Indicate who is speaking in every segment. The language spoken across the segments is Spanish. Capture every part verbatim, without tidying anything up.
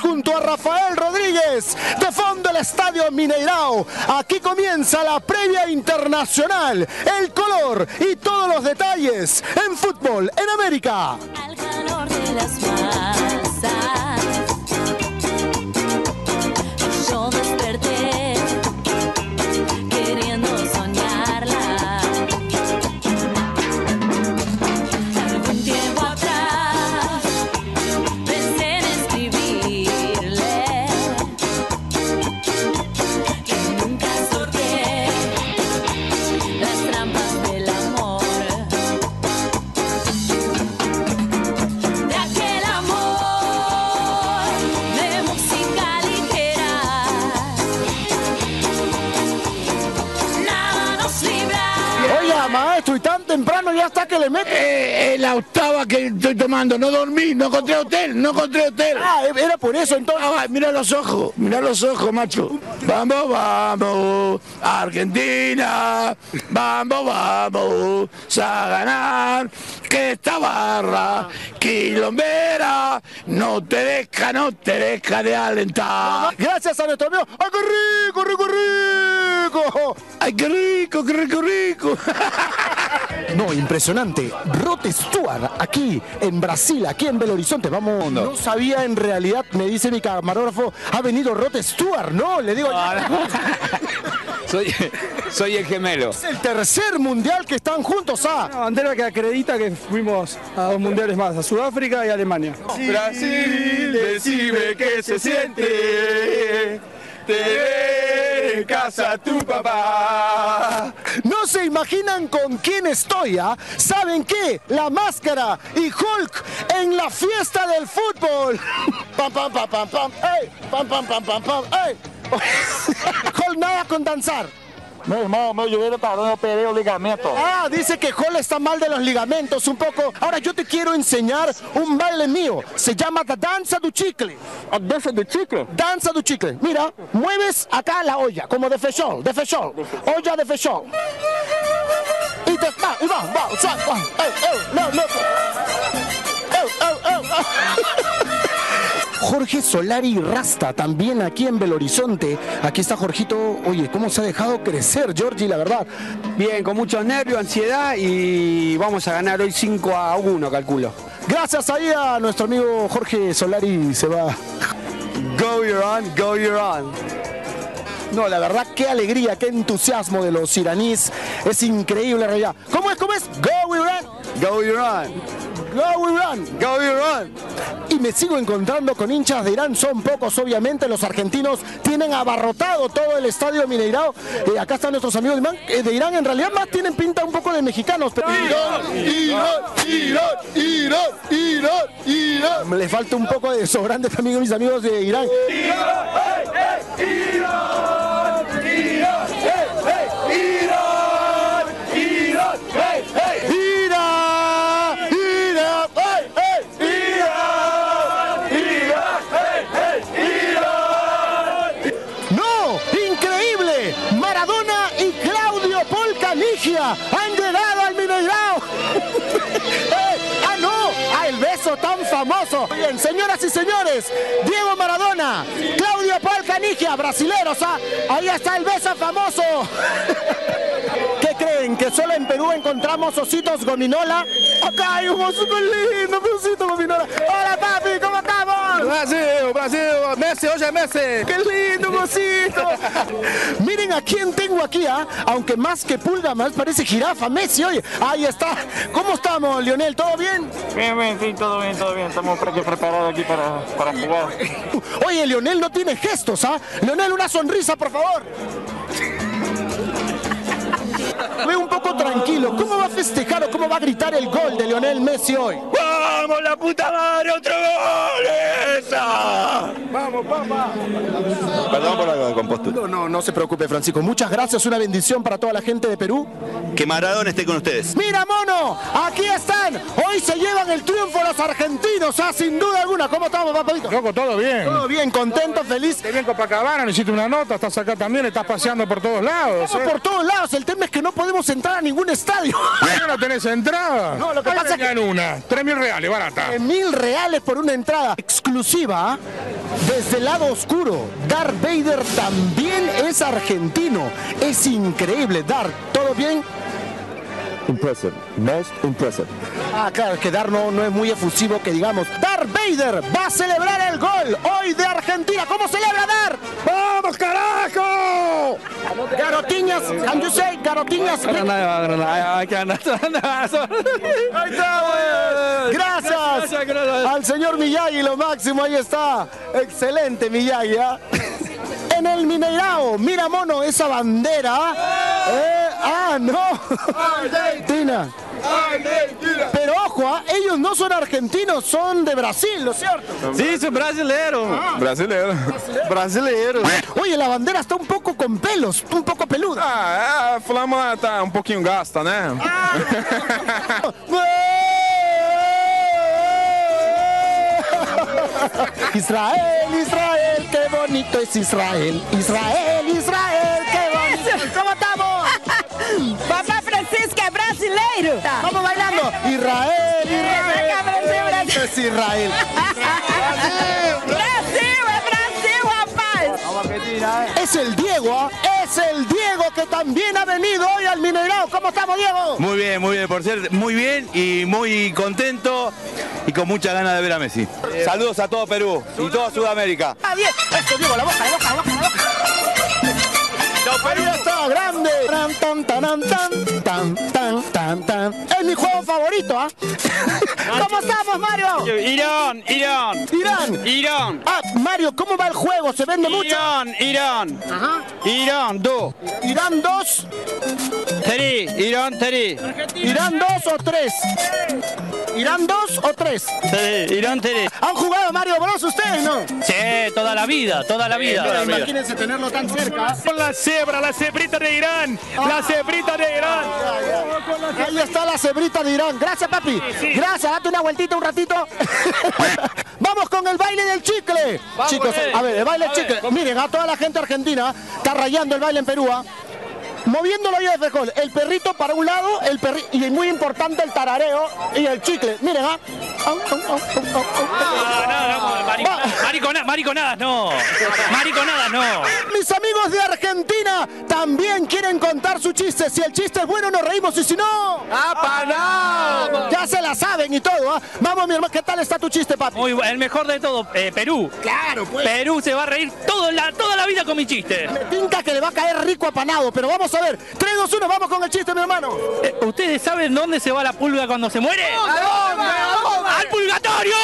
Speaker 1: junto a Rafael Rodríguez, de fondo el Estadio Mineirao. Aquí comienza la previa internacional, el color y todos los detalles en Fútbol en América.
Speaker 2: Al calor de las masas, yo desperté queriendo soñarla. Algún tiempo atrás pensé en escribirle que nunca sorteé las trampas del amor. De aquel amor de música ligera, nada nos libra.
Speaker 1: Oiga, maestro, y tan temprano ya está que le mete.
Speaker 3: Eh, es la octava que estoy tomando, no dormí, no encontré hotel, no encontré hotel.
Speaker 1: Ah, era por eso entonces.
Speaker 3: Ah, mira los ojos, mira los ojos, macho. Vamos, vamos, Argentina, vamos, vamos a ganar, que esta barra quilombera no te deja, no te deja de alentar.
Speaker 1: Gracias a nuestro amigo. ¡Ay, qué rico, rico, rico!
Speaker 3: Ay, qué rico, qué rico, rico.
Speaker 1: No, impresionante. Rod Stewart, aquí en Brasil, aquí en Belo Horizonte. Vamos, no sabía en realidad, me dice mi camarógrafo, ha venido Rod Stewart. No, le digo.
Speaker 4: Soy, soy el gemelo.
Speaker 1: Es el tercer mundial que están juntos, ¿ah?
Speaker 5: Una bandera que acredita que fuimos a dos mundiales más, a Sudáfrica y a Alemania.
Speaker 3: Brasil, decime qué se siente. Te ve en casa tu papá.
Speaker 1: No se imaginan con quién estoy, ¿ah? ¿Saben qué? La Máscara y Hulk en la fiesta del fútbol. Pam, pam, pam, pam, pam, ey, pam, pam, pam, pam, pam, ey. Hulk nada con danzar.
Speaker 6: Meu irmão, meu joelho parou, eu operei o ligamento.
Speaker 1: Ah, dice que Hulk está mal de los ligamentos un poco. Ahora yo te quiero enseñar un baile mío. Se llama la danza do chicle.
Speaker 6: A dança do chicle?
Speaker 1: Danza do chicle. Mira, mueves acá la olla, como de fechol, de fechol. Olla de fechol. Y te va, y va, va, o sea, va. Ey, ey, no, no. Ey, ey, ey, ey. Jorge Solari Rasta, también aquí en Belo Horizonte. Aquí está Jorgito. Oye, cómo se ha dejado crecer, Georgie, la verdad.
Speaker 7: Bien, con muchos nervios, ansiedad y vamos a ganar hoy cinco a uno, calculo.
Speaker 1: Gracias ahí a nuestro amigo Jorge Solari, se va.
Speaker 7: Go Iran, go Iran.
Speaker 1: No, la verdad, qué alegría, qué entusiasmo de los iraníes. Es increíble, en realidad. ¿Cómo es? ¿Cómo es? Go Iran.
Speaker 7: Go Iran.
Speaker 1: Go Iran.
Speaker 7: Go Iran.
Speaker 1: Y me sigo encontrando con hinchas de Irán, son pocos obviamente, los argentinos tienen abarrotado todo el estadio Mineirao. Eh, acá están nuestros amigos de Irán, eh, de Irán, en realidad más tienen pinta un poco de mexicanos. Pero...
Speaker 3: Irán, Irán, Irán, Irán, Irán, Irán.
Speaker 1: Les falta un poco de sobrante también a mis amigos de Irán.
Speaker 3: Irán, hey, hey, Irán, Irán, hey, hey, Irán, Irán, hey, hey.
Speaker 1: Han llegado al Mineirao. eh, ah, no, ah, el beso tan famoso. Bien, señoras y señores, Diego Maradona, Claudio Paul Canigia, brasileros, ¿ah? Ahí está el beso famoso. ¿Qué creen? ¿Que solo en Perú encontramos ositos gominola? Acá hay un osito lindo, un osito gominola. Hola, papi, ¿cómo estamos?
Speaker 5: Brasil, Brasil, Messi, oye Messi.
Speaker 1: ¡Qué lindo, un osito! Miren a quién tengo aquí, ¿ah? Aunque más que pulga, más parece jirafa, Messi, oye. Ahí está. ¿Cómo estamos, Lionel? ¿Todo bien?
Speaker 6: Bien, bien, sí, todo bien, todo bien. Estamos preparados aquí para, para jugar.
Speaker 1: Oye, Lionel no tiene gestos, ¿ah? Lionel, una sonrisa, por favor. Ve un poco tranquilo. ¿Cómo va a festejar o cómo va a gritar el gol de Lionel Messi hoy?
Speaker 3: ¡Vamos, la puta madre! ¡Otro gol! ¡Esa!
Speaker 5: Vamos, papá.
Speaker 8: Perdón por la compostura.
Speaker 1: No, no, no se preocupe, Francisco. Muchas gracias. Una bendición para toda la gente de Perú.
Speaker 8: Que Maradona esté con ustedes.
Speaker 1: ¡Mira, mono! ¡Aquí están! Hoy se llevan el triunfo los argentinos, ¿ah? Sin duda alguna. ¿Cómo estamos, papadito?
Speaker 5: Loco, todo bien.
Speaker 1: Todo bien, contento, feliz.
Speaker 5: Te bien Copacabana, necesito una nota, estás acá también, estás paseando por todos lados.
Speaker 1: Estamos
Speaker 5: ¿eh?
Speaker 1: por todos lados. El tema es que no podemos entrar a ningún estadio.
Speaker 5: ¿Por qué no tenés entrada?
Speaker 1: No, lo que
Speaker 5: Ahí
Speaker 1: pasa es que-
Speaker 5: vengan una, tres mil reales, barata.
Speaker 1: Mil reales por una entrada exclusiva Desde el lado oscuro, Darth Vader también es argentino. Es increíble. Darth, ¿todo bien?
Speaker 9: Impressive, most impressive.
Speaker 1: Ah, claro, que Darth no, no es muy efusivo, que digamos. Darth Vader va a celebrar el gol hoy de Argentina. ¿Cómo celebra Darth? ¡Vamos, carajo! Garotiñas, can you say garotiñas? Gracias al señor Miyagi, lo máximo, ahí está. Excelente Miyagi, ¿eh? En el Mineirao, mira mono, esa bandera. Eh, ah, no. Argentina. Argentina. Pero ojo, ¿ah? Ellos no son argentinos, son de Brasil, ¿no es cierto?
Speaker 10: Sí, soy brasileiro.
Speaker 1: Ah.
Speaker 10: Brasileiro. Brasileiro.
Speaker 1: Oye, la bandera está un poco con pelos, un poco peluda.
Speaker 10: Ah, a flama tá um pouquinho gasta, né?
Speaker 1: Israel, Israel, qué bonito es Israel. Israel, Israel, qué bonito. ¿Cómo estamos?
Speaker 11: Papá Francisco é brasileiro.
Speaker 1: Vamos bailando. Israel, Israel. Esto es Israel.
Speaker 11: Brasil, é Brasil, rapaz.
Speaker 1: Es el Diego, ¿ah? Es el Diego que también ha venido hoy al Mineirao. ¿Cómo estamos, Diego?
Speaker 12: Muy bien, muy bien, por ser muy bien y muy contento y con muchas ganas de ver a Messi. Saludos a todo Perú y toda Sudamérica.
Speaker 1: Ah, bien. Esto, Diego, la boca, la boca, la boca, la boca. Ahí está, grande. Tan, tan, tan, tan, tan, tan, tan, tan. Es mi juego favorito, ¿ah? ¿Cómo estamos, Mario?
Speaker 13: Irán, Irán.
Speaker 1: Irán.
Speaker 13: Irán.
Speaker 1: Ah, Mario, ¿cómo va el juego? ¿Se vende mucho?
Speaker 13: Irán, Irán.
Speaker 1: Ajá.
Speaker 13: Irán, dos.
Speaker 1: Irán dos.
Speaker 13: Tres, Irán, tres.
Speaker 1: Irán dos o tres. ¿Irán dos o tres?
Speaker 13: Sí, Irán tres.
Speaker 1: ¿Han jugado Mario Bros ustedes, no?
Speaker 13: Sí, toda la vida, toda la vida.
Speaker 1: Mira, imagínense tenerlo tan cerca.
Speaker 14: Con la cebra, la cebrita de Irán.
Speaker 1: Ah.
Speaker 14: La cebrita de Irán.
Speaker 1: Ahí está la cebrita de Irán. Gracias, papi.
Speaker 14: Sí, sí.
Speaker 1: Gracias, date una vueltita un ratito. Vamos con el baile del chicle.
Speaker 13: Vamos,
Speaker 1: Chicos,
Speaker 13: eh.
Speaker 1: a ver, el baile
Speaker 13: A
Speaker 1: del chicle.
Speaker 13: ver.
Speaker 1: Miren, a toda la gente argentina está rayando el baile en Perú, ¿ah? Moviéndolo ahí de frijol, el perrito para un lado, el perri y muy importante el tarareo y el chicle. Miren, ¿ah? Au, au, au, au, au,
Speaker 14: No, no, no, maricona- maricona- mariconadas no. Mariconadas no.
Speaker 1: Mis amigos de Argentina también quieren contar su chiste. Si el chiste es bueno, nos reímos y si no, ¡apanado! Ya se la saben y todo, ¿ah? Vamos, mi hermano, ¿qué tal está tu chiste, papi?
Speaker 14: Muy bu- el mejor de todo, eh, Perú.
Speaker 1: Claro, pues.
Speaker 14: Perú se va a reír todo la, toda la vida con mi chiste.
Speaker 1: Me tinca que le va a caer rico apanado, pero vamos a ver. tres, dos, uno, vamos con el chiste, mi hermano.
Speaker 14: Eh, ¿Ustedes saben dónde se va la pulga cuando se muere?
Speaker 1: ¿A dónde? ¿A dónde?
Speaker 14: ¡Al purgatorio!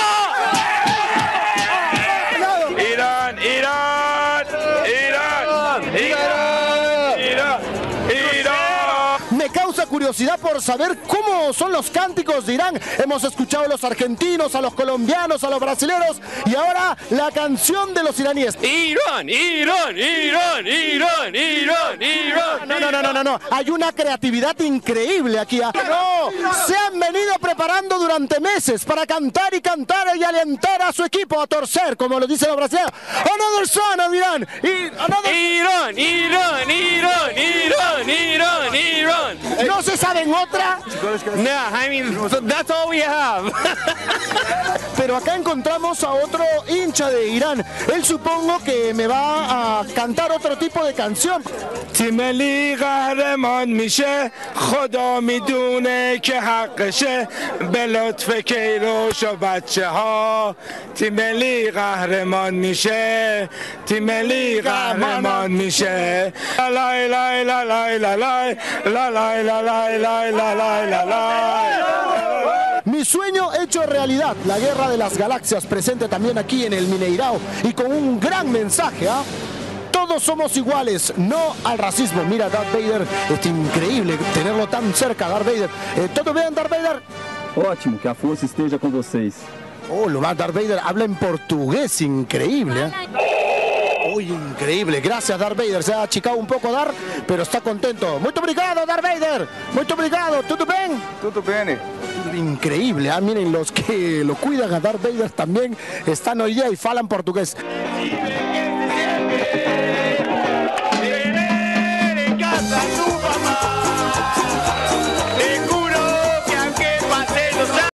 Speaker 10: Irán, Irán, Irán, Irán, Irán, Irán.
Speaker 1: Me causa curiosidad por saber cómo son los cánticos de Irán. Hemos escuchado a los argentinos, a los colombianos, a los brasileños y ahora la canción de los iraníes.
Speaker 10: Irán, Irán, Irán, Irán, Irán, Irán.
Speaker 1: No, no, no, no, no, no. Hay una creatividad increíble aquí. ¿Ah? No, se han venido preparando durante meses para cantar y cantar y alentar a su equipo a torcer, como lo dicen los brasileños. Another son of Irán. Y another...
Speaker 10: Irán, Irán, Irán, Irán, Irán, Irán.
Speaker 1: ¿No se saben otra?
Speaker 10: No, I mean, that's all we have.
Speaker 1: Pero acá encontramos a otro hincha de Irán. Él supongo que me va a cantar otro tipo de canción.
Speaker 3: تیم ملی قهرمان میشه خدا میدونه که حقشه به لطف کیروش و بچه ها تیم ملی قهرمان میشه تیم ملی قهرمان میشه لا لا لا لا لا لا لا لا لا لا لا لا لا لا.
Speaker 1: Mi sueño hecho realidad, la guerra de las galaxias presente también aquí en el Mineirao y con un gran mensaje, ¿ah? Todos somos iguales, no al racismo. Mira, Darth Vader, es increíble tenerlo tan cerca, Darth Vader. Eh, ¿Todo bien, Darth Vader?
Speaker 9: Ótimo, que a força esteja com vocês.
Speaker 1: Oh, lo más, Darth Vader habla en portugués, increíble, ¿eh? Uy, increíble. Gracias, Darth Vader. Se ha achicado un poco, Darth, pero está contento. Muito obrigado, Darth Vader. Muito obrigado. ¿Tudo bien?
Speaker 10: Tudo bem.
Speaker 1: Increíble, ¿ah? Miren, los que lo cuidan a Darth Vader también están hoy día y falan portugués.